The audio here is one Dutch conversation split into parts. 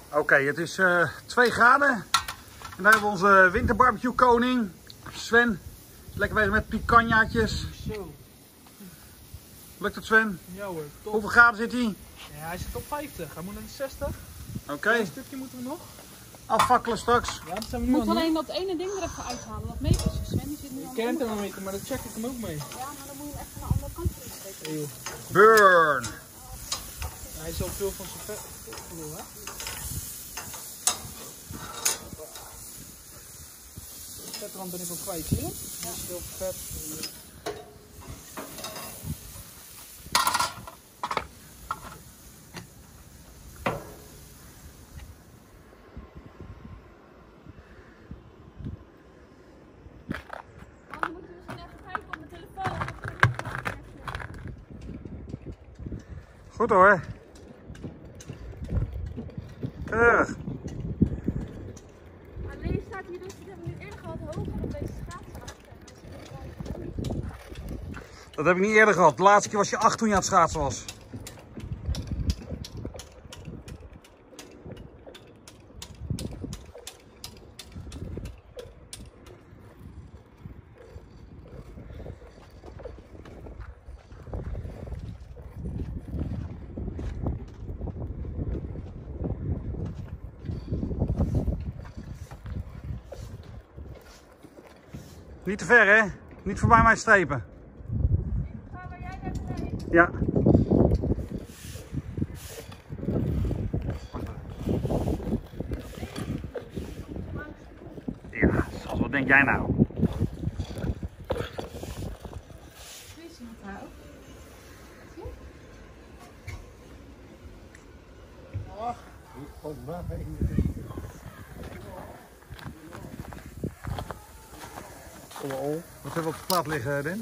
Oké, het is 2 graden. En daar hebben we onze winterbarbecue koning. Sven. Lekker bezig met picanjaatjes. Zo. Lukt het, Sven? Ja hoor, top. Hoeveel graden zit hij? Ja, hij zit op 50. Hij moet naar de 60. Oké. Een stukje moeten we nog. Afvakkelen straks. Ja, dat zijn we Je nu moet aan alleen dat ene ding er even uithalen. Dat metertje, Sven. Die zit nu aan de andere kant. kernthermometer, maar dat check ik hem ook mee. Ja, maar dan moet je hem echt van de andere kant insteken. Hey, joh. Burn. Hij is al veel van zijn vet verloren, hè? De vetrand ben ik al kwijt, zie je? Dat is veel vet. Dan moeten we misschien even kijken op mijn telefoon. Goed hoor. Keurig. Alleen staat hier dus, we hebben nu eerder gehad, hoger op deze schaatsen achter. Dat heb ik niet eerder gehad. De laatste keer was je 8 toen je aan het schaatsen was. Niet te ver, hè? Niet voorbij mij strepen. Ga waar jij net heen. Ja. Ja, zoals wat denk jij nou? Wat hebben we op de plaat liggen, Den?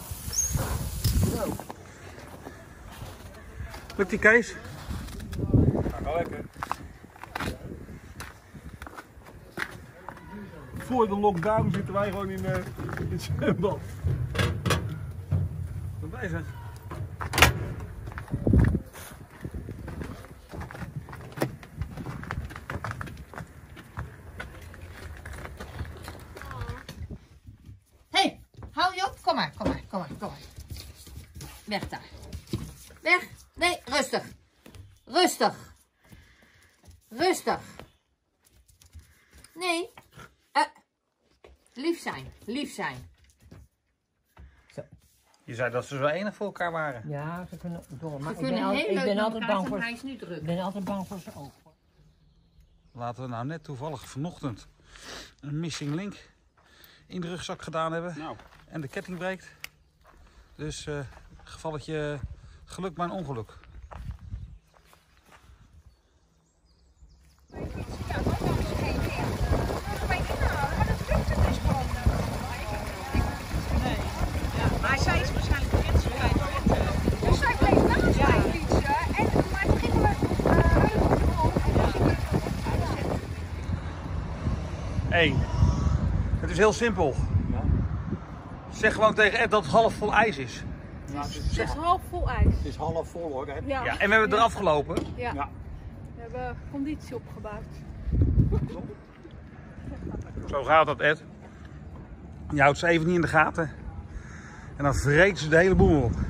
Lukt die, Kees? Ga lekker. Voor de lockdown zitten wij gewoon in het zwembad. Wat bezig? Hé, hou je op. Kom maar, kom maar, kom maar, kom maar. Weg daar. Weg. Nee, rustig. Rustig. Rustig. Nee. Lief zijn, lief zijn. Je zei dat ze zo enig voor elkaar waren. Ja, ze kunnen door. Maar Ze kunnen heel leuk ben met altijd elkaar bang zijn, voor. hij is nu druk. Ik ben altijd bang voor zijn ogen. Laten we nou net toevallig vanochtend een missing link in de rugzak gedaan hebben. Nou. En de ketting breekt. Dus gevalletje geluk maar een ongeluk. Maar zij is waarschijnlijk gidsen bij de dus zij bleef naast mij fietsen. Maar toen gingen we Eén. Het is heel simpel. Zeg gewoon tegen Ed dat het half vol ijs is. Ja, Het is half vol ijs. het is half vol hoor. Hè? Ja. Ja, en we hebben eraf gelopen. Ja. Ja. We hebben conditie opgebouwd. Zo gaat dat, Ed. Je houdt ze even niet in de gaten. En dan vreet ze de hele boel op.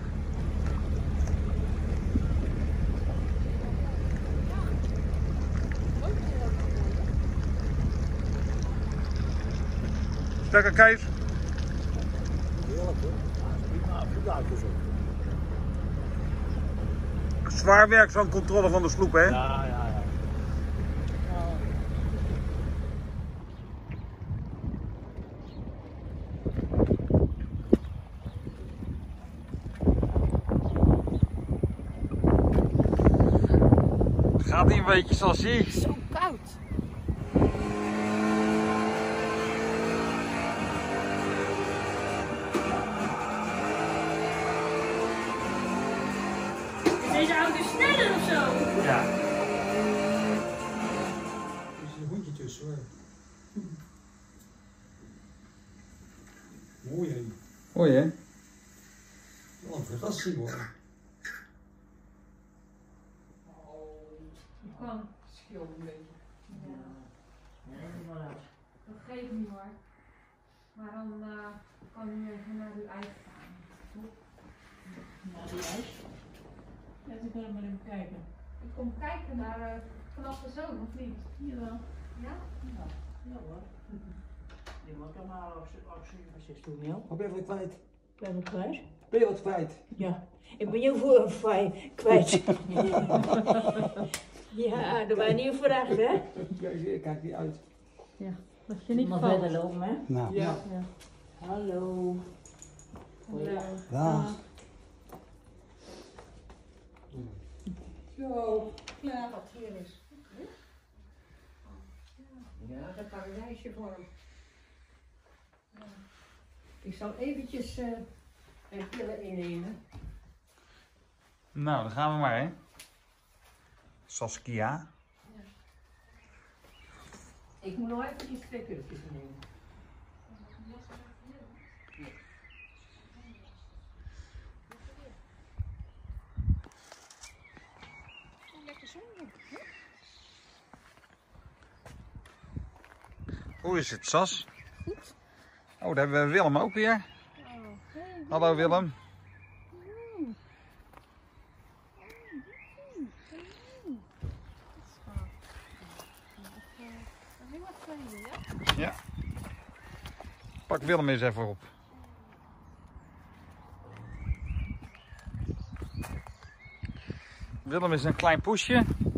Stekker, Kees. Heerlijk hoor. Prima, goed uitgezocht. Zwaar werk zo'n controle van de sloep, hè? Ja, ja, ja. Gaat niet een beetje zoals je. Zo koud. Is deze auto sneller of zo? Ja. Er is een hondje tussen hoor. Mooi hè. Mooi, hè? Wat een verrassing hoor. scheelt een beetje. Dat geeft niet hoor. Maar dan kan u even naar uw eigen kamer. Naar die ijs. Ja, dan kunnen we maar even kijken. Ik kom kijken naar vanaf de zoon, of niet? Jawel. Ja? Ja hoor. Die moet allemaal op 6 doen, ja. Wat ben je wat kwijt? Ben je kwijt? Ben je wat kwijt? Ja. Ik ben jou voor een fijn kwijt. Ja, dat was niet verdacht, hè? Ja, kijk niet uit. Dat je niet maar verder lopen, hè? Nou. Ja. Hallo. Ja. Dag. Zo, ja, wat hier is. Ja, dat paradijsje voor hem. Ik zal eventjes een pillen innemen. Nou, dan gaan we maar, hè. Saskia. Ik moet nog even die 2 pilletjes nemen. Lekker zonnig. Hoe is het, Sas? Goed. Oh, daar hebben we Willem ook weer. Hallo Willem. Ja. Pak Willem eens even op. Willem is een klein poesje.